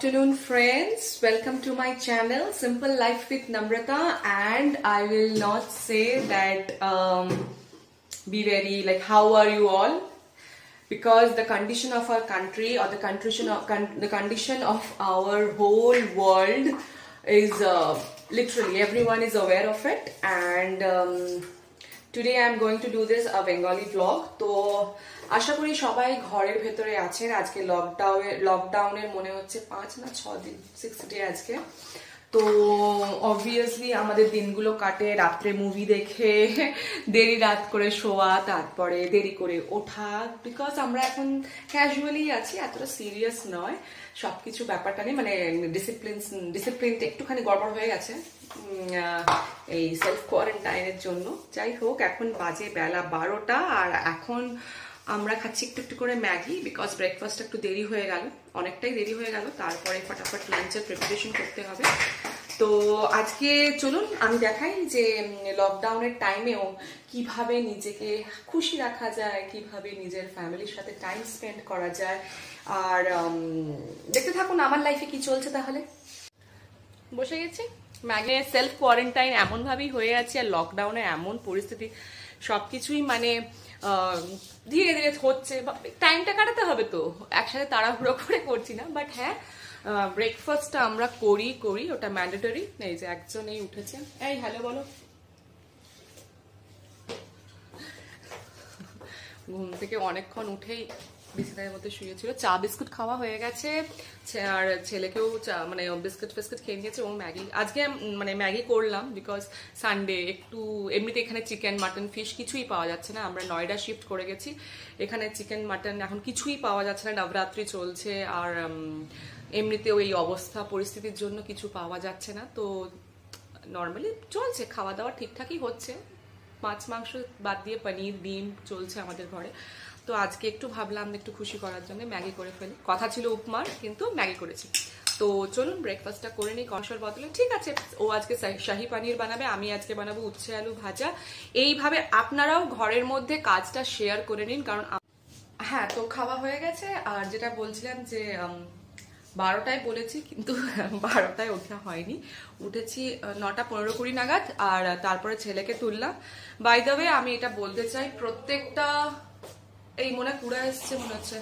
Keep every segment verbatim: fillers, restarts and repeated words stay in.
afternoon, friends. Welcome to my channel Simple Life with Namrata, and I will not say that um, be very like how are you all, because the condition of our country or the condition of con the condition of our whole world is uh, literally everyone is aware of it. And um, today I am going to do this a Bengali vlog. তো আশা করি সবাই ঘরের ভেতরে আছেন। আজকে লকডাউনে লকডাউনের মনে হচ্ছে পাঁচ না ছ দিন সিক্স ডে আজকে। তো অবভিয়াসলি আমাদের দিনগুলো কাটে রাত্রে মুভি দেখে, দেরি রাত করে শোয়া, তারপরে দেরি করে ওঠা, বিকজ আমরা এখন ক্যাজুয়ালি আছি, এতটা সিরিয়াস নয় সবকিছু ব্যাপারটা নেই, মানে ডিসিপ্লিন ডিসিপ্লিনটা একটুখানি গড়বড় হয়ে গেছে এই সেলফ কোয়ারেন্টাইনের জন্য। যাই হোক, এখন বাজে বেলা বারোটা আর এখন আমরা খাচ্ছি একটু একটু করে ম্যাগি, বিকজ ব্রেকফাস্ট একটু দেরি হয়ে গেল, অনেকটাই দেরি হয়ে গেল। তারপরে ফটাফট লাঞ্চের প্রিপারেশন করতে হবে। তো আজকে চলুন আমি দেখাই যে লকডাউনের টাইমেও কিভাবে নিজেকে খুশি রাখা যায়, কিভাবে নিজের ফ্যামিলির সাথে টাইম স্পেন্ড করা যায়। আর দেখতে থাকুন আমার লাইফে কি চলছে। তাহলে বসে গেছি ম্যাগি। সেলফ কোয়ারেন্টাইন এমনভাবেই হয়ে আছে আর লকডাউনে এমন পরিস্থিতি, সবকিছুই মানে ধীরে ধীরে হচ্ছে, টাইমটা কাটাতে হবে, তো একসাথে তাড়াহুড়ো করে করছি না। বাট হ্যাঁ, ব্রেকফাস্টটা আমরা করি করি ওটা ম্যান্ডেটরি। এই যে একজন এই উঠেছে, এই হ্যালো বলো। ঘুম থেকে অনেকক্ষণ উঠেই বিছানার মধ্যে শুয়েছিল। চা বিস্কুট খাওয়া হয়ে গেছে আর ছেলেকেও চা মানে বিস্কুট ফিস্কুট খেয়ে নিয়েছে। ও ম্যাগি আজকে মানে ম্যাগি করলাম বিকজ সানডে একটু এমনিতে এখানে চিকেন মাটন ফিশ কিছুই পাওয়া যাচ্ছে না। আমরা নয়ডা শিফট করে গেছি, এখানে চিকেন মাটন এখন কিছুই পাওয়া যাচ্ছে না, নবরাত্রি চলছে আর এমনিতে ওই অবস্থা পরিস্থিতির জন্য কিছু পাওয়া যাচ্ছে না। তো নর্মালি চলছে, খাওয়া দাওয়া ঠিকঠাকই হচ্ছে, মাছ মাংস বাদ দিয়ে পনির ডিম চলছে আমাদের ঘরে। তো আজকে একটু ভাবলাম একটু খুশি করার জন্য ম্যাগি করে ফেলি। কথা ছিল উপমার, কিন্তু ম্যাগি করেছি। তো চলুন ব্রেকফাস্টটা করে নিই কনসার বদলে। ঠিক আছে, ও আজকে শাহি পানির বানাবে, আমি আজকে বানাবো উচ্ছে আলু ভাজা। এইভাবে আপনারাও ঘরের মধ্যে কাজটা শেয়ার করে নিন, কারণ হ্যাঁ। তো খাওয়া হয়ে গেছে আর যেটা বলছিলাম যে বারোটায় বলেছি, কিন্তু বারোটায় ওঠা হয়নি, উঠেছি নটা পনেরো কুড়ি নাগাদ। আর তারপরে ছেলেকে তুললাম। বাই দ্য ওয়ে আমি এটা বলতে চাই, প্রত্যেকটা এই মনে কুড়া এসছে, মনে হচ্ছে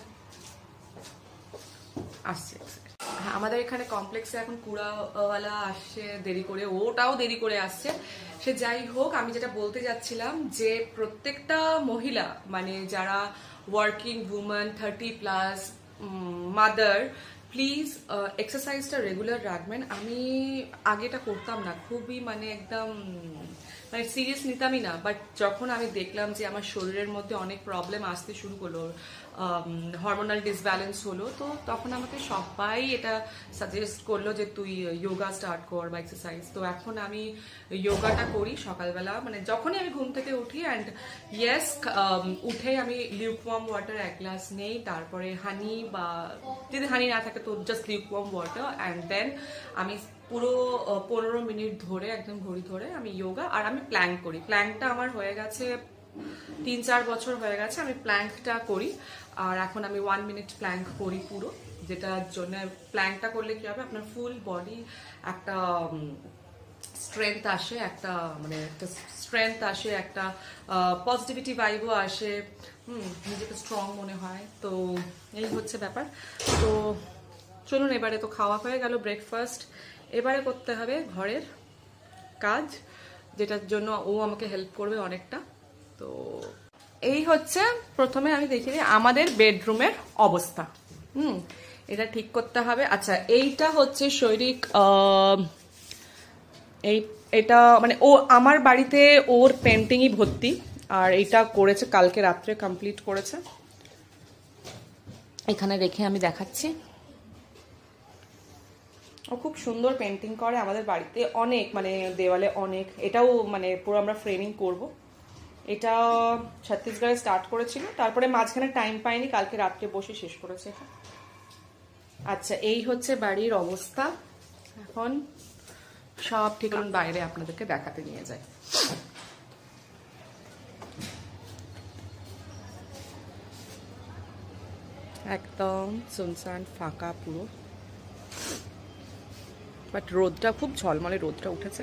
আসছে। হ্যাঁ, আমাদের এখানে কমপ্লেক্সে এখন কুড়াওয়ালা আসছে দেরি করে, ওটাও দেরি করে আসছে। সে যাই হোক, আমি যেটা বলতে যাচ্ছিলাম যে প্রত্যেকটা মহিলা মানে যারা working women, thirty plus mother, please এক্সারসাইজটা রেগুলার রাখবেন। আমি আগে এটা করতাম না, খুবই মানে একদম মানে সিরিয়াস নিতামই না। বাট যখন আমি দেখলাম যে আমার শরীরের মধ্যে অনেক প্রবলেম আসতে শুরু করলো, হরমোনাল ডিসব্যালেন্স হলো, তো তখন আমাকে সবাই এটা সাজেস্ট করলো যে তুই যোগা স্টার্ট কর বা এক্সারসাইজ। তো এখন আমি যোগাটা করি সকালবেলা, মানে যখনই আমি ঘুম থেকে উঠি। অ্যান্ড ইয়েস, উঠে আমি লিউকওয়ার্ম ওয়াটার এক গ্লাস নেই, তারপরে হানি, বা যদি হানি না থাকে তো just lukewarm water. And then আমি পুরো পনেরো মিনিট ধরে একদম ঘড়ি ধরে আমি যোগা আর আমি প্ল্যাঙ্ক করি। প্ল্যাঙ্কটা আমার হয়ে গেছে তিন চার বছর হয়ে গেছে আমি প্ল্যাঙ্কটা করি। আর এখন আমি ওয়ান মিনিট প্ল্যাঙ্ক করি পুরো, যেটার জন্য প্ল্যাঙ্কটা করলে কি হবে, আপনার ফুল বডি একটা স্ট্রেংথ আসে, একটা মানে একটা স্ট্রেংথ আসে, একটা পজিটিভিটি ভাইবও আসে, হুম নিজেকে স্ট্রং মনে হয়। তো এই হচ্ছে ব্যাপার। তো চলুন, এবারে তো খাওয়া হয়ে গেল ব্রেকফাস্ট, এবারে করতে হবে ঘরের কাজ, যেটার জন্য ও আমাকে হেল্প করবে অনেকটা। তো এই হচ্ছে প্রথমে আমি দেখি আমাদের বেডরুমের অবস্থা, হুম এটা ঠিক করতে হবে। আচ্ছা, এইটা হচ্ছে শৈরিক, এই এটা মানে ও আমার বাড়িতে ওর পেন্টিংই ভর্তি, আর এইটা করেছে কালকে রাত্রে কমপ্লিট করেছে। এখানে রেখে আমি দেখাচ্ছি, ও খুব সুন্দর পেন্টিং করে আমাদের বাড়িতে, অনেক মানে দেওয়ালে অনেক। এটাও মানে পুরো আমরা ফ্রেমিং করব। এটা ছত্তিশগড়ে স্টার্ট করেছিল, তারপরে মাঝখানে টাইম পাইনি, কালকে রাত্রে বসে শেষ করেছে। আচ্ছা, এই হচ্ছে বাড়ির অবস্থা। এখন সব ঠিক বাইরে আপনাদেরকে দেখাতে নিয়ে যাই। একদম সুনসান ফাঁকা পুরো। বাট রোদটা খুব ঝলমলে রোদটা উঠেছে।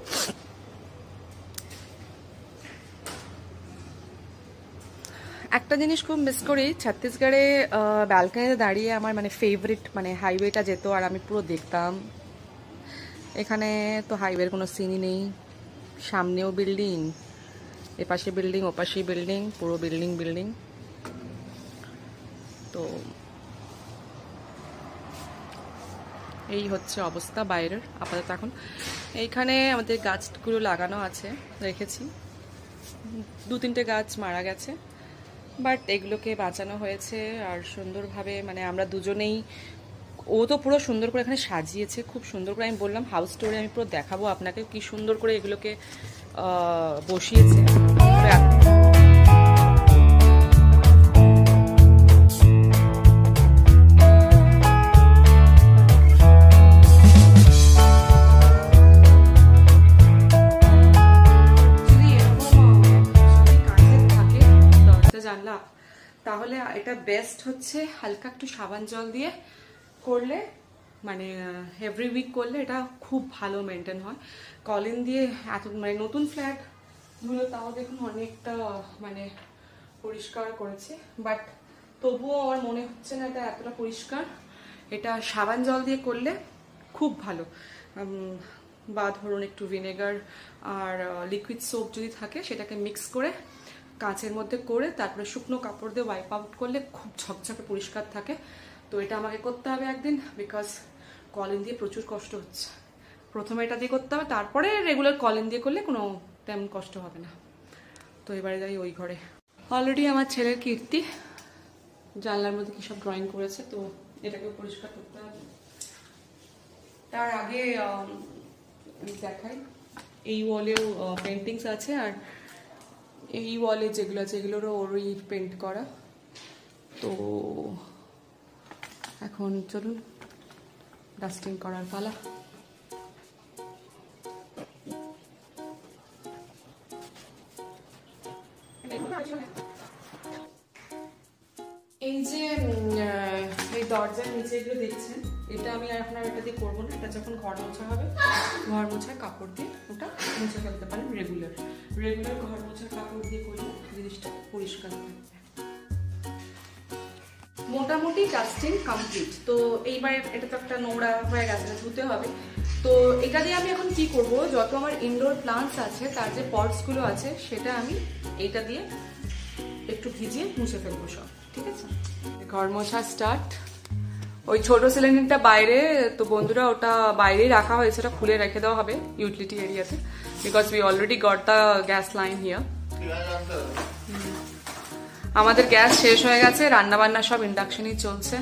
একটা জিনিস খুব মিস করি, ছত্তিশগড়ে ব্যালকনিতে দাঁড়িয়ে আমার মানে ফেভারিট মানে হাইওয়েটা যেত আর আমি পুরো দেখতাম। এখানে তো হাইওয়ের কোনো সিনই নেই, সামনেও বিল্ডিং, এপাশে বিল্ডিং ওপাশে বিল্ডিং, পুরো বিল্ডিং বিল্ডিং। তো এই হচ্ছে অবস্থা বাইরের আপাতত। এখন এইখানে আমাদের গাছগুলো লাগানো আছে, রেখেছি, দু তিনটে গাছ মারা গেছে, বাট এগুলোকে বাঁচানো হয়েছে আর সুন্দরভাবে মানে আমরা দুজনেই, ও তো পুরো সুন্দর করে এখানে সাজিয়েছে, খুব সুন্দর করে। আমি বললাম হাউস স্টোরে আমি পুরো দেখাবো আপনাকে কি সুন্দর করে এগুলোকে বসিয়েছে। জানলা তাহলে এটা বেস্ট হচ্ছে হালকা একটু সাবান জল দিয়ে করলে, মানে এভরি উইক করলে এটা খুব ভালো মেনটেন হয়। কলিন দিয়ে এত মানে নতুন ফ্ল্যাট গুলো তাও দেখুন অনেকটা মানে পরিষ্কার করেছে, বাট তবুও আমার মনে হচ্ছে না এটা এতটা পরিষ্কার। এটা সাবান জল দিয়ে করলে খুব ভালো। বা ধরুন একটু ভিনেগার আর লিকুইড সোপ যদি থাকে সেটাকে মিক্স করে কাঁচের মধ্যে করে তারপরে শুকনো কাপড় দিয়ে ওয়াইপ আউট করলে খুব ঝকঝকে পরিষ্কার থাকে। তো এটা আমাকে করতে হবে একদিন, বিকজ কলিন দিয়ে প্রচুর কষ্ট হচ্ছে। প্রথমে এটা দিয়ে করতে হবে, তারপরে রেগুলার কলিন দিয়ে করলে কোনো তেমন কষ্ট হবে না। তো এবারে যাই ওই ঘরে। অলরেডি আমার ছেলের কীর্তি জানলার মধ্যে কী সব ড্রয়িং করেছে, তো এটাকেও পরিষ্কার করতে হবে। তার আগে দেখাই, এই ওয়ালেও পেন্টিংস আছে আর এই ওয়ালে যেগুলো আছে এগুলোরও ওরই পেন্ট করা। তো এখন চলুন ডাস্টিং করার পালা। এই যে এই দরজার নিচে এগুলো দেখছেন, এটা আমি এখন আর এটা দিয়ে করবো না। এটা যখন ঘর মোছা হবে, ঘর মোছার কাপড় দিয়ে ওটা মুছে ফেলতে পারেন। রেগুলার রেগুলার ঘর মোছার কাপড় দিয়ে করলে জিনিসটা পরিষ্কার থাকবে। মোটামুটি ডাস্টিং কমপ্লিট। তো এইবার এটা তো একটা নোংরা হয়ে গেছে, ধুতে হবে। তো এটা দিয়ে আমি এখন কি করব, যত আমার ইনডোর প্লান্টস আছে তার যে পটসগুলো আছে সেটা আমি এইটা দিয়ে একটু ভিজিয়ে মুছে ফেলবো সব, ঠিক আছে? ঘর মোছা স্টার্ট। ওই ছোট সিলিন্ডারটা বাইরে, তো বন্ধুরা ওটা বাইরেই রাখা হয়েছে, ওটা খুলে রেখে দেওয়া হবে ইউটিলিটি এরিয়াতে, because we already got the gas line here. আমাদের গ্যাস শেষ হয়ে গেছে, রান্না বান্না সব ইন্ডাকশনই চলছে।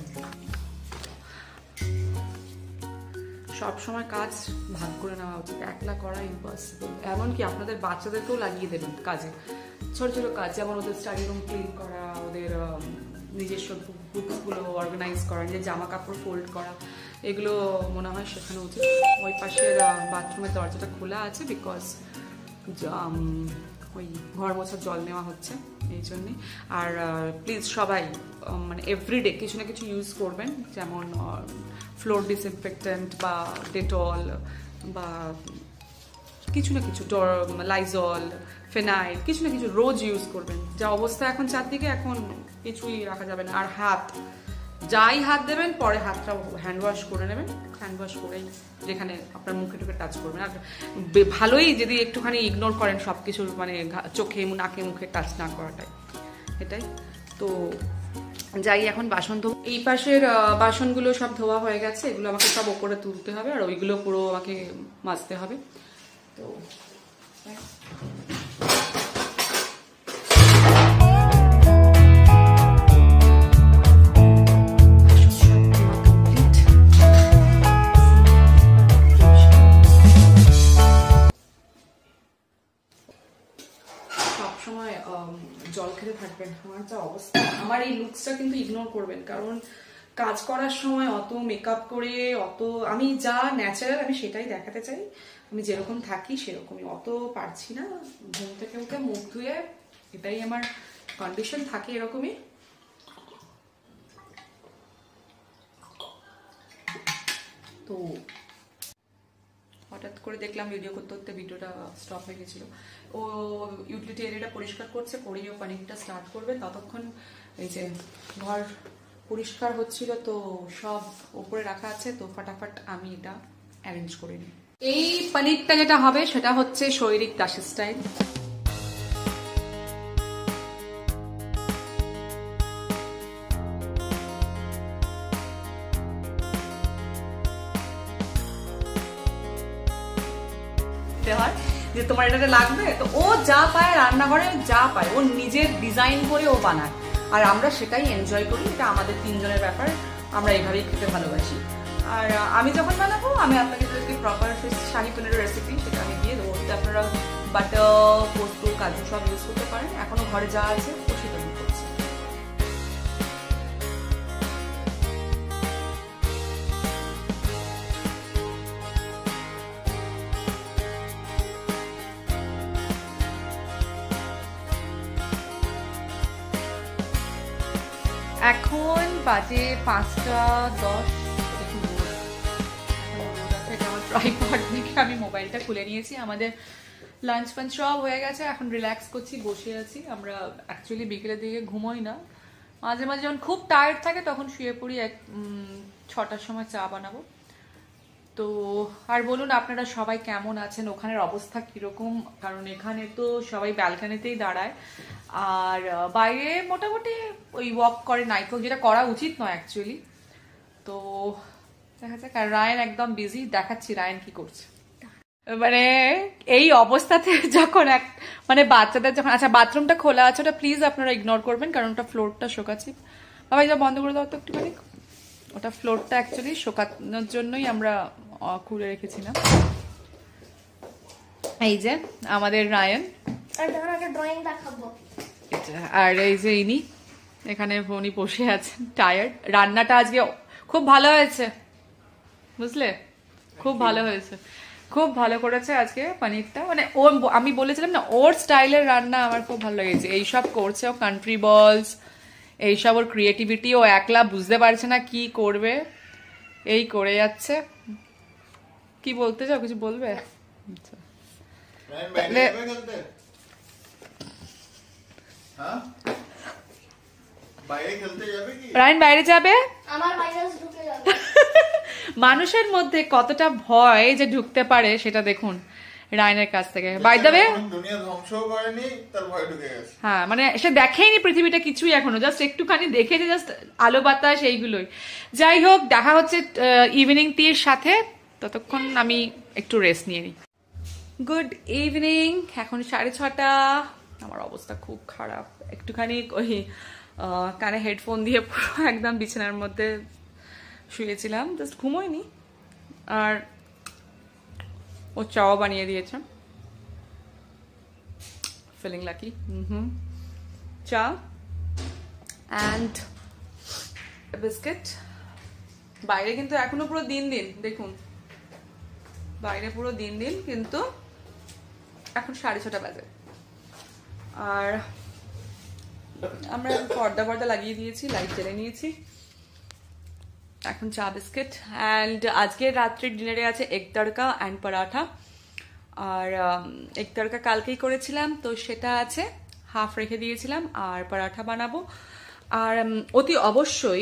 সব সময় কাজ ভাগ করে নেওয়া উচিত, একলা করা ইম্পসিবল। এমনকি আপনাদের বাচ্চাদেরকেও লাগিয়ে দেবেন কাজে, ছোট ছোট কাজ, যেমন ওদের স্টাডি রুম ক্লিন করা, ওদের নিজস্ব বুকসগুলো অর্গানাইজ করা, নিজের জামা কাপড় ফোল্ড করা, এগুলো মনে হয় শেখানো উচিত। ওই পাশের বাথরুমের দরজাটা খোলা আছে বিকজ ওই ঘর মোছার জল নেওয়া হচ্ছে এই জন্যে। আর প্লিজ সবাই মানে এভরিডে কিছু না কিছু ইউজ করবেন, যেমন ফ্লোর ডিসইনফেক্টেন্ট বা ডেটল বা কিছু না কিছু, লাইজল, ফেনাইল, কিছু না কিছু রোজ ইউজ করবেন। যা অবস্থা এখন চারদিকে, এখন কিছুই রাখা যাবে না। আর হাত, যাই হাত দেবেন পরে হাতটা হ্যান্ড ওয়াশ করে নেবেন, হ্যান্ড ওয়াশ করেই যেখানে আপনার মুখে টুকে টাচ করবেন। আর ভালোই যদি একটুখানি ইগনোর করেন সব কিছু, মানে চোখে নাকে মুখে টাচ না করাটাই, এটাই। তো যাই এখন বাসন ধোবো। এই পাশের বাসনগুলো সব ধোয়া হয়ে গেছে, এগুলো আমাকে সব ওপরে তুলতে হবে আর ওইগুলো পুরো আমাকে মাজতে হবে। তো জল খেতে থাকবেন। আমার যা অবস্থা, আমার এই লুকসটা কিন্তু ইগনোর করবেন, কারণ কাজ করার সময় অত মেকআপ করে অত, আমি যা ন্যাচারাল আমি সেটাই দেখাতে চাই, আমি যেরকম থাকি সেরকমই, অত পারছি না। ঘুম থেকে উঠে মুখ ধুয়ে, এটাই আমার কন্ডিশন থাকে এরকমই। তো করে দেখলাম ভিডিও করতে করতে ভিডিওটা স্টপ হয়ে গেছিল। ও ইউটিলিটি এরিয়াটা পরিষ্কার করছে, করেই ও পানিটা স্টার্ট করবে। ততক্ষণ এই যে ঘর পরিষ্কার হচ্ছিল, তো সব উপরে রাখা আছে, তো ফটাফট আমি এটা অ্যারেঞ্জ করে নিই। এই পনিরটা যেটা হবে সেটা হচ্ছে শৈরিক দাসের স্টাইল। যে তোমার এটাতে লাগবে, তো ও যা পায় রান্নাঘরে যা পায় ও নিজের ডিজাইন করে ও বানায়, আর আমরা সেটাই এনজয় করি। এটা আমাদের তিনজনের ব্যাপার, আমরা এইভাবেই খেতে ভালোবাসি। আর আমি যখন বানাবো আমি আপনাকে যদি প্রপার শাহী পনিরের রেসিপি সেটা আমি দিয়ে দেবো। আপনারা বাটার, পোস্ত, কাজু সব ইউজ করতে পারেন। এখনো ঘরে যা আছে ও সেটা আমি করছি। এখন বাজে পাঁচটা দশ। ট্রাইপড থেকে আমি মোবাইলটা খুলে নিয়েছি। আমাদের লাঞ্চ ফাঞ্চ সব হয়ে গেছে, এখন রিল্যাক্স করছি, বসে আছি। আমরা অ্যাকচুয়ালি বিকেলের দিকে ঘুমোই না, মাঝে মাঝে যখন খুব টায়ার্ড থাকে তখন শুয়ে পড়ি। এক ছটার সময় চা বানাবো। তো আর বলুন আপনারা সবাই কেমন আছেন, ওখানের অবস্থা কিরকম? কারণ এখানে তো সবাই ব্যালকানিতেই দাঁড়ায়, আর বাইরে মোটামুটি ওই ওয়াক করে নাইট ওয়াক, যেটা করা উচিত নয় অ্যাকচুয়ালি। তো দেখা যাক। আর রায়ন একদম বিজি, দেখাচ্ছি রায়ন কি করছে। মানে এই অবস্থাতে যখন এক মানে বাচ্চাদের যখন, আচ্ছা বাথরুমটা খোলা আছে ওটা প্লিজ আপনারা ইগনোর করবেন, কারণ ওটা ফ্লোরটা শোকাচ্ছি। বাবা এটা বন্ধ করে দাও তো একটুখানি। ওটা ফ্লোরটা অ্যাকচুয়ালি শোকানোর জন্যই আমরা খুলে রেখেছিলাম। এই যে আমাদের রায়ন, আর এই যে ইনি এখানে উনি বসে আছেন টায়ার্ড। রান্নাটা আজকে খুব ভালো হয়েছে, বুঝলে, খুব ভালো হয়েছে, খুব ভালো করেছে আজকে পনিরটা। মানে ও, আমি বলেছিলাম না ওর স্টাইলের রান্না আমার খুব ভালো লেগেছে। এইসব করছে ও, কান্ট্রি বলস এইসব, ওর ক্রিয়েটিভিটি, ও একলা বুঝতে পারছে না কি করবে, এই করে যাচ্ছে। কি বলতে চাও, কিছু বলবে? রায়ন বাইরে যাবে, মানুষের মধ্যে কতটা ভয় যে ঢুকতে পারে সেটা দেখুন রায়নের কাছ থেকে। বাই দ্য ওয়ে, হ্যাঁ মানে সে দেখেইনি পৃথিবীটা কিছুই এখনো, জাস্ট একটুখানি দেখেছে, জাস্ট আলো বাতাস এইগুলোই। যাই হোক, দেখা হচ্ছে ইভিনিং টির সাথে, ততক্ষণ আমি একটু রেস্ট নিয়ে নিই। গুড ইভিনিং, এখন সাড়ে ছটা। আমার অবস্থা খুব খারাপ, একটুখানি ওই কানে হেডফোন দিয়ে পুরো একদম বিছানার মধ্যে শুয়েছিলাম, জাস্ট ঘুমোইনি। আর ও চাও বানিয়ে দিয়েছে, ফিলিং লাকি। হুম চা অ্যান্ড বিস্কিট। বাইরে কিন্তু এখনো পুরো দিন দিন, দেখুন বাইরে পুরো দিন দিন, কিন্তু এখন সাড়ে ছটা বাজে। আর আমরা পর্দা পর্দা লাগিয়ে দিয়েছি, লাইট জ্বেলে নিয়েছি। এখন চা বিস্কিট। অ্যান্ড আজকের রাত্রের ডিনারে আছে এগ তড়কা অ্যান্ড পরাঠা। আর এগ তড়কা কালকেই করেছিলাম, তো সেটা আছে, হাফ রেখে দিয়েছিলাম। আর পরাঠা বানাবো। আর অতি অবশ্যই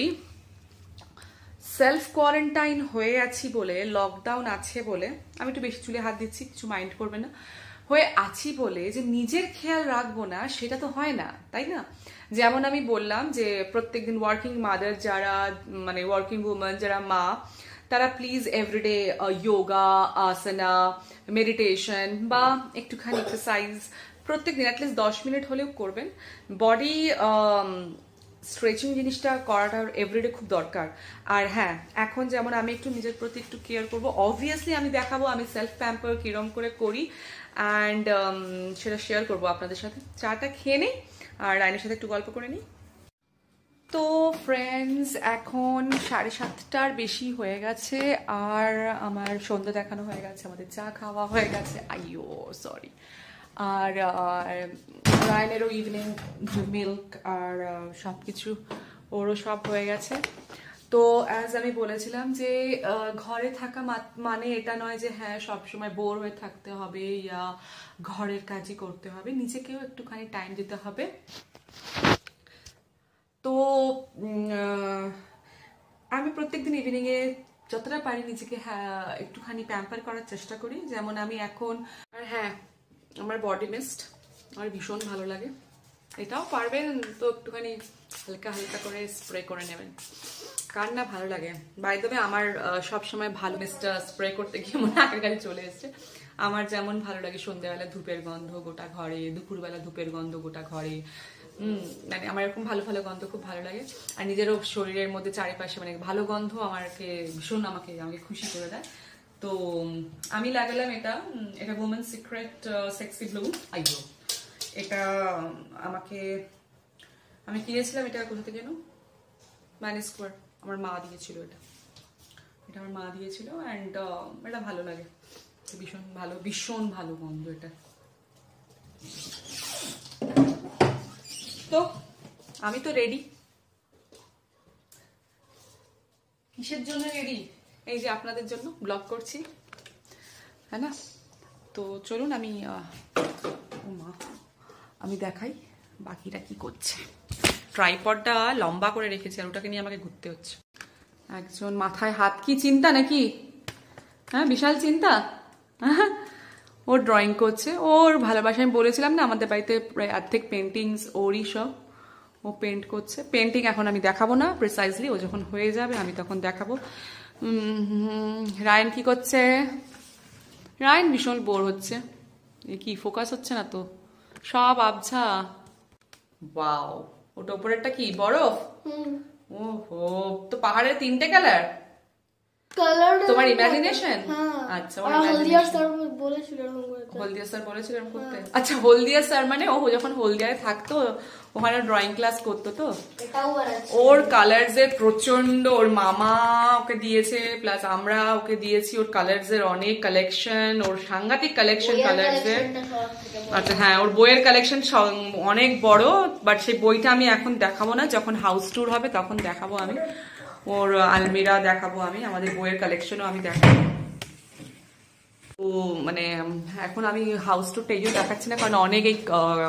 সেলফ কোয়ারেন্টাইন হয়ে আছি বলে, লকডাউন আছে বলে, আমি একটু বেশি চুলে হাত দিচ্ছি, কিছু মাইন্ড করবে না, হয়ে আছি বলে যে নিজের খেয়াল রাখবো না সেটা তো হয় না, তাই না? যেমন আমি বললাম যে প্রত্যেকদিন ওয়ার্কিং মাদার যারা, মানে ওয়ার্কিং উমেন যারা মা, তারা please everyday yoga, asana, meditation বা একটুখানি এক্সারসাইজ প্রত্যেকদিন অ্যাটলিস্ট দশ মিনিট হলেও করবেন। বডি স্ট্রেচিং জিনিসটা করাটা এভরিডে খুব দরকার। আর হ্যাঁ, এখন যেমন আমি একটু নিজের প্রতি একটু কেয়ার করবো, অবভিয়াসলি আমি দেখাবো আমি সেলফ প্যাম্পার কিরম করে করি, অ্যান্ড সেটা শেয়ার করবো আপনাদের সাথে। চাটা খেয়ে নিই আর রাইনের সাথে একটু গল্প করে নিই। তো ফ্রেন্ডস, এখন সাড়ে সাতটার বেশি হয়ে গেছে, আর আমার সন্ধ্যা দেখানো হয়ে গেছে, আমাদের চা খাওয়া হয়ে গেছে, আইও সরি। আর রায়নেরও ইভিনিং মিল্ক আর সব কিছু ওরও সব হয়ে গেছে। তো অ্যাজ আমি বলেছিলাম যে ঘরে থাকা মানে এটা নয় যে হ্যাঁ সবসময় বোর হয়ে থাকতে হবে ইয়া ঘরের কাজই করতে হবে, নিজেকেও একটুখানি টাইম দিতে হবে। তো আমি প্রত্যেকদিন ইভিনিংয়ে যতটা পারি নিজেকে হ্যাঁ একটুখানি প্যাম্পার করার চেষ্টা করি। যেমন আমি এখন, আর হ্যাঁ আমার বডি মিস্ট আমার ভীষণ ভালো লাগে, এটাও পারবেন তো একটুখানি হালকা হালকা করে স্প্রে করে নেবেন, কার না ভালো লাগে। বাই দ্য ওয়ে আমার সবসময় ভালো মিস্টটা স্প্রে করতে গিয়ে মনে আঁকার কাছে চলে এসছে। আমার যেমন ভালো লাগে সন্ধ্যাবেলা ধূপের গন্ধ গোটা ঘরে, দুপুরবেলা ধূপের গন্ধ গোটা ঘরে, হম মানে আমার এরকম ভালো ভালো গন্ধ খুব ভালো লাগে। আর নিজেরও শরীরের মধ্যে চারিপাশে মানে ভালো গন্ধ আমাকে ভীষণ আমাকে আমাকে খুশি করে দেয়। তো আমি লাগালাম এটা, এটা women secret sexy blue eyebrow. এটা আমাকে আমি কিনেছিলাম এটা কোথা থেকে যেন, ম্যান স্কোয়ার, আমার মা দিয়েছিল এটা, এটা আমার মা দিয়েছিল অ্যান্ড এটা ভালো লাগে, ভীষণ ভালো ভীষণ ভালো গন্ধ এটা। তো আমি তো রেডি। কিসের জন্য রেডি? এই যে আপনাদের জন্য ব্লগ করছি, হ্যাঁ না? তো চলুন আমি ও মা আমি দেখাই বাকিরা কি করছে। ট্রাইপডটা লম্বা করে রেখেছি আর ওটাকে নিয়ে আমাকে ঘুরতে হচ্ছে। একজন মাথায় হাত, কি চিন্তা নাকি? হ্যাঁ বিশাল চিন্তা। ওর ড্রয়িং করছে, ওর ভালোবাসা। আমি বলেছিলাম না আমাদের বাড়িতে প্রায় অর্ধেক পেন্টিংস ওরই সব, ও পেন্ট করছে। পেন্টিং এখন আমি দেখাবো না প্রিসাইজলি, ও যখন হয়ে যাবে আমি তখন দেখাবো। রায়ন কি করছে? রায়ন ভীষণ বোর হচ্ছে। এ কি ফোকাস হচ্ছে না তো, সব আবছা। ওয়াও, ওটা উপরেরটা কি বরফ? ওহো, তো পাহাড়ের তিনটে কালার কালার তোমার ইমাজিনেশন? আচ্ছা, হলদিয়া স্যার বলেছিল এরকম করতে। হলদিয়া স্যার বলেছিল এরকম করতে? আচ্ছা, হলদিয়া স্যার মানে ও যখন হলদিয়ায় থাকতো ওখানে ড্রয়িং ক্লাস করতো, তো ওর কালার্স এর প্রচন্ড, ওর মামা ওকে দিয়েছে প্লাস আমরা ওকে দিয়েছি ওর কালার্স এর অনেক কালেকশন, ওর সাংঘাতিক কালেকশন কালার্স এর। আচ্ছা হ্যাঁ, ওর বইয়ের কালেকশন অনেক বড়, বাট সেই বইটা আমি এখন দেখাবো না, যখন হাউস ট্যুর হবে তখন দেখাবো আমি। ওর আলমিরা দেখাবো আমি, আমাদের বইয়ের কালেকশনও আমি দেখাবো। তো মানে এখন আমি হাউস টুরটা এই জন্য দেখাচ্ছি না কারণ অনেক এই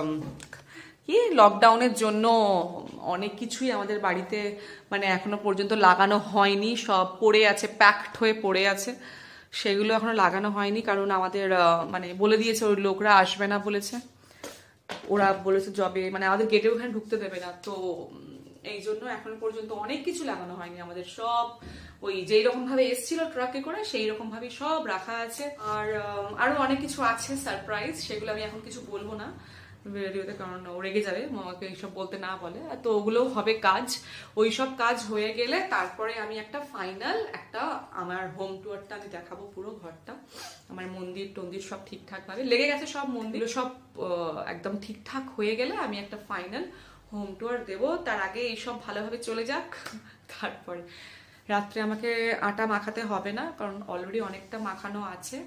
কি লকডাউনের জন্য অনেক কিছুই আমাদের বাড়িতে মানে এখনো পর্যন্ত লাগানো হয়নি, সব পড়ে আছে, প্যাকড হয়ে পড়ে আছে, সেগুলো এখনো লাগানো হয়নি কারণ আমাদের মানে বলে দিয়েছে ওই লোকরা আসবে না বলেছে, ওরা বলেছে জবে মানে আমাদের গেটে ওখানে ঢুকতে দেবে না, তো এই জন্য এখনো পর্যন্ত অনেক কিছু লাগানো হয়নি আমাদের। সব ওই যেই রকম ভাবে এসেছিল ট্রাকে করে সেই রকম ভাবে সব রাখা আছে। আর আরো অনেক কিছু আছে সারপ্রাইজ, সেগুলো আমি এখন কিছু বলবো না ভিডিওতে কারণ ও রেগে যাবে, আমাকে এইসব বলতে না বলে। তো ওগুলোও হবে কাজ, ওই সব কাজ হয়ে গেলে তারপরে আমি একটা ফাইনাল একটা আমার হোম টুয়ারটা আমি দেখাবো, পুরো ঘরটা আমার মন্দির টন্দির সব ঠিকঠাক ভাবে লেগে গেছে, সব মন্দির সব একদম ঠিকঠাক হয়ে গেলে আমি একটা ফাইনাল হোম টুয়ার দেবো। তার আগে এইসব ভালোভাবে চলে যাক, তারপরে রাত্রে আমাকে আটা মাখাতে হবে না কারণ অলরেডি অনেকটা মাখানো আছে।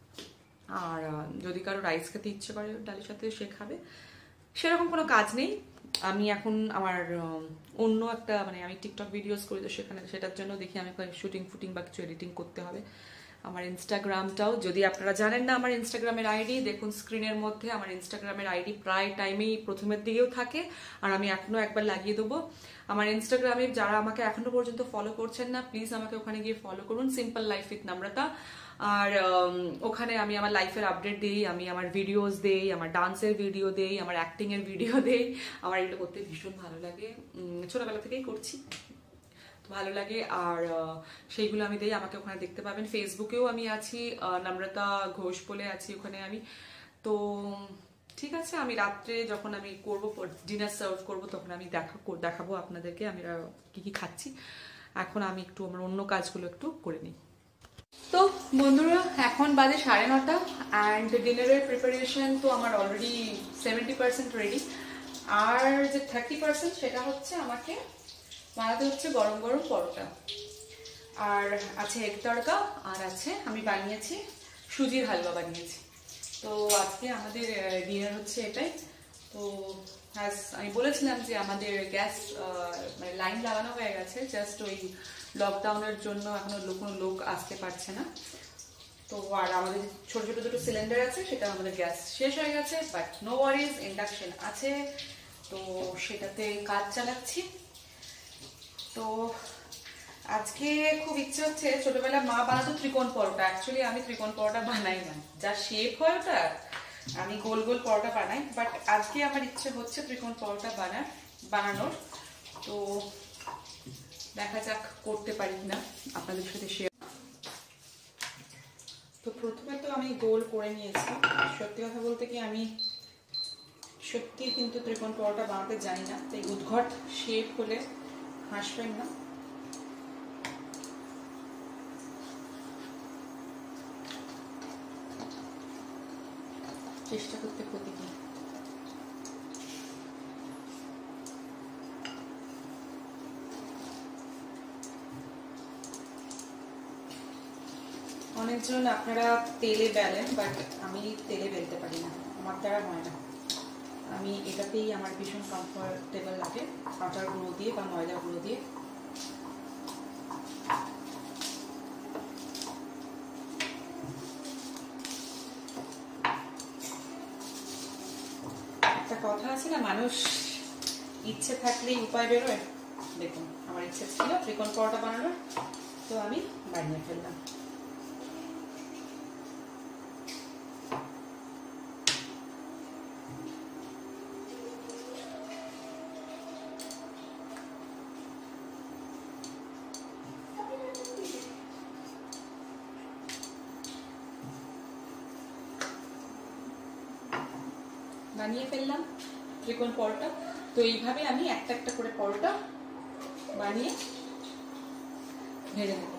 আর যদি কারো রাইস খেতে ইচ্ছে করে ডালের সাথে সে খাবে, সেরকম কোনো কাজ নেই। আমি এখন আমার অন্য একটা মানে আমি টিকটক ভিডিওস করি, তো সেখানে সেটার জন্য দেখি আমি শুটিং ফুটিং বা কিছু এডিটিং করতে হবে। আমার ইনস্টাগ্রামটাও যদি আপনারা জানেন না আমার ইনস্টাগ্রামের আইডি দেখুন স্ক্রিনের মধ্যে, আমার ইনস্টাগ্রামের আইডি প্রায় টাইমেই প্রথমের দিকেও থাকে আর আমি এখনো একবার লাগিয়ে দেবো। আমার ইনস্টাগ্রামে যারা আমাকে এখনো পর্যন্ত ফলো করছেন না প্লিজ আমাকে ওখানে গিয়ে ফলো করুন, সিম্পল লাইফ উইথ নম্রতা। আর ওখানে আমি আমার লাইফের আপডেট দিই, আমি আমার ভিডিওস দেই, আমার ডান্সের ভিডিও দেই, আমার অ্যাক্টিং এর ভিডিও দেই। আমার এগুলো করতে ভীষণ ভালো লাগে, ছোটবেলা থেকেই করছি, ভালো লাগে। আর সেইগুলো আমি দেই, আমাকে ওখানে দেখতে পাবেন। ফেসবুকেও আমি আছি, নম্রতা ঘোষ বলে আছি ওখানে আমি। তো ঠিক আছে, আমি রাত্রে যখন আমি করবো ডিনার সার্ভ করবো তখন আমি দেখা দেখাবো আপনাদেরকে আমি কি কি খাচ্ছি। এখন আমি একটু আমার অন্য কাজগুলো একটু করে নিই। তো বন্ধুরা এখন বাজে সাড়ে নটা অ্যান্ড ডিনারের প্রিপারেশন তো আমার অলরেডি সেভেন্টি পার্সেন্ট রেডি, আর যে থার্টি পার্সেন্ট সেটা হচ্ছে আমাকে বানাতে হচ্ছে গরম গরম পরোটা, আর আছে এগ তড়কা, আর আছে আমি বানিয়েছি সুজির হালুয়া বানিয়েছি। তো আজকে আমাদের ডিনার হচ্ছে এটাই। তো আমি বলেছিলাম যে আমাদের গ্যাস মানে লাইন লাগানো হয়ে গেছে, জাস্ট ওই লকডাউনের জন্য এখনো কোনো লোক আসতে পারছে না। তো আর আমাদের ছোট ছোট দুটো সিলিন্ডার আছে, সেটা আমাদের গ্যাস শেষ হয়ে গেছে, বাট নো ওয়ারিজ, ইন্ডাকশন আছে, তো সেটাতে কাজ চালাচ্ছি। তো আজকে খুব ইচ্ছে হচ্ছে, ছোটবেলায় মা বানাতো ত্রিকোণ পরোটা, অ্যাকচুয়ালি আমি ত্রিকোণ পরোটা বানাই না, যা শেপ হয় ওটা আমি গোল গোল পরোটা বানাই, বাট আজকে আমার ইচ্ছে হচ্ছে ত্রিকোণ পরোটা বানার বানানোর। তো দেখা যাক করতে পারি না, আপনাদের সাথে শেয়ার। তো প্রথমে তো আমি গোল করে নিয়েছি। সত্যি কথা বলতে কি আমি সত্যি কিন্তু ত্রিকোণ পরোটা বানাতে জানি না, তাই উদ্ঘট শেপ হলে হাসবেন না। চেষ্টা করতে ক্ষতি কি। অনেকজন আপনারা তেলে বেলেন, বাট আমি তেলে বেলতে পারি না, আমার দ্বারা হয় না। আমি এটাতেই আমার ভীষণ কমফোর্টেবল লাগে, আটার গুঁড়ো দিয়ে বা ময়দা গুঁড়ো দিয়ে। একটা কথা আছে না, মানুষ ইচ্ছে থাকলেই উপায় বেরোয়। দেখুন আমার ইচ্ছে ছিল ত্রিকোণ পরোটা বানানোর, তো আমি বানিয়ে ফেললাম। বানিয়ে ফেললাম ত্রিকোণ পরোটা। তো এইভাবে আমি একটা একটা করে পরোটা বানিয়ে ভেজে নেব।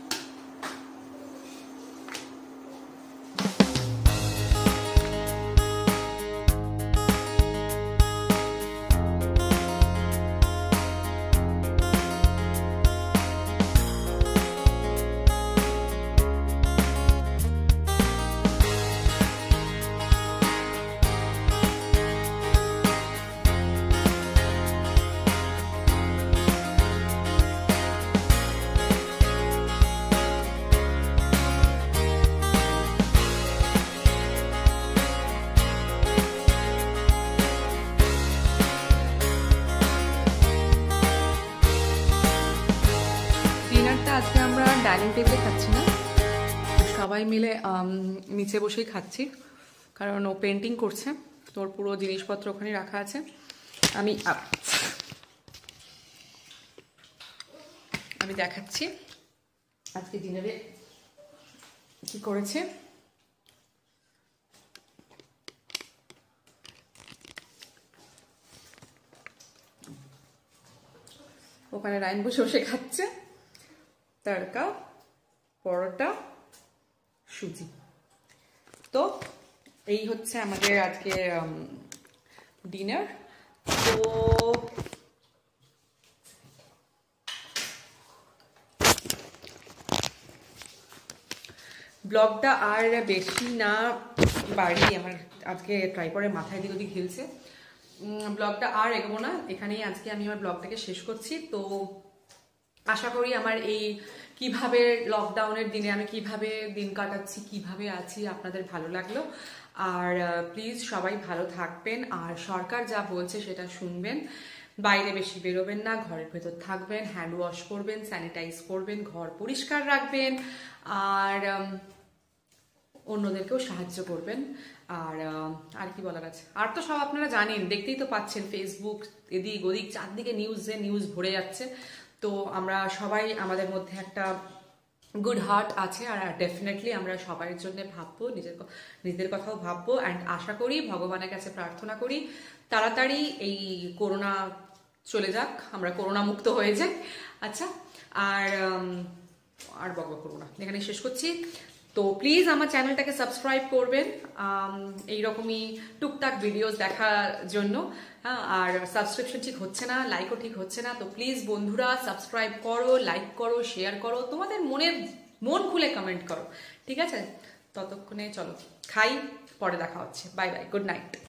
আজকে আমরা ডাইনিং টেবিলে খাচ্ছি না, সবাই মিলে নিচে বসেই খাচ্ছি, কারণ ও পেন্টিং করছে, তোর পুরো জিনিসপত্র ওখানে রাখা আছে। আমি আমি দেখাচ্ছি আজকে ডিনারে কি করেছে। ওখানে রাইন বসে বসে খাচ্ছে, তড়কা, পরোটা, সুজি। তো এই হচ্ছে আমাদের আজকে ডিনার। তো ব্লগটা আর বেশি না বাড়ি, আমার আজকে ট্রাইপডের মাথায় দিক ওদিক হিলছে, ব্লগটা আর এগোবো না, এখানেই আজকে আমি আমার ব্লগটাকে শেষ করছি। তো আশা করি আমার এই কিভাবে লকডাউনের দিনে আমি কিভাবে দিন কাটাচ্ছি, কিভাবে আছি, আপনাদের ভালো লাগলো। আর প্লিজ সবাই ভালো থাকবেন, আর সরকার যা বলছে সেটা শুনবেন, বাইরে বেশি বেরোবেন না, ঘরের ভেতর থাকবেন, হ্যান্ড ওয়াশ করবেন, স্যানিটাইজ করবেন, ঘর পরিষ্কার রাখবেন, আর অন্যদেরকেও সাহায্য করবেন। আর আর কি বলার আছে, আর তো সব আপনারা জানেন, দেখতেই তো পাচ্ছেন ফেসবুক এদিক ওদিক চারদিকে নিউজে নিউজ ভরে যাচ্ছে। তো আমরা সবাই, আমাদের মধ্যে একটা গুড হার্ট আছে, আর ডেফিনেটলি আমরা সবার জন্য ভাববো, নিজের নিজেদের কথাও ভাববো, অ্যান্ড আশা করি ভগবানের কাছে প্রার্থনা করি তাড়াতাড়ি এই করোনা চলে যাক, আমরা করোনা মুক্ত হয়ে যাই। আচ্ছা, আর আর বকবক করবো না, এখানে শেষ করছি। তো প্লিজ আমার চ্যানেলটাকে সাবস্ক্রাইব করবেন এইরকমই টুকটাক ভিডিওস দেখার জন্য। হ্যাঁ, আর সাবস্ক্রিপশন ঠিক হচ্ছে না, লাইকও ঠিক হচ্ছে না, তো প্লিজ বন্ধুরা সাবস্ক্রাইব করো, লাইক করো, শেয়ার করো, তোমাদের মনের মন খুলে কমেন্ট করো, ঠিক আছে? ততক্ষণে চলো খাই, পরে দেখা হচ্ছে, বাই বাই, গুড নাইট।